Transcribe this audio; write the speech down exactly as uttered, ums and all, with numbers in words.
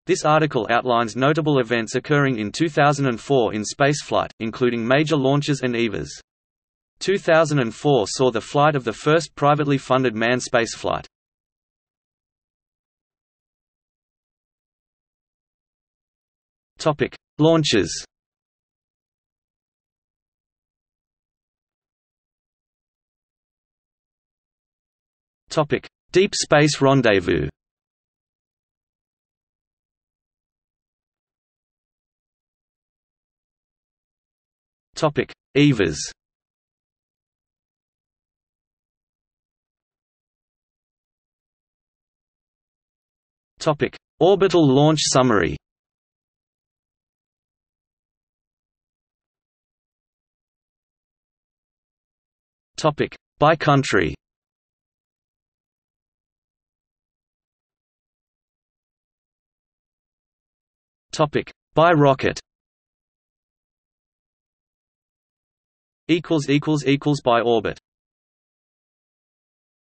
This article outlines notable events occurring in two thousand four in spaceflight, including major launches and E V As. two thousand four saw the flight of the first privately funded manned spaceflight. Topic: Launches. Topic: Deep Space Rendezvous. Topic: E V As. Topic: Orbital Launch Summary. Topic: By country. Topic: By rocket. Equals equals equals by orbit.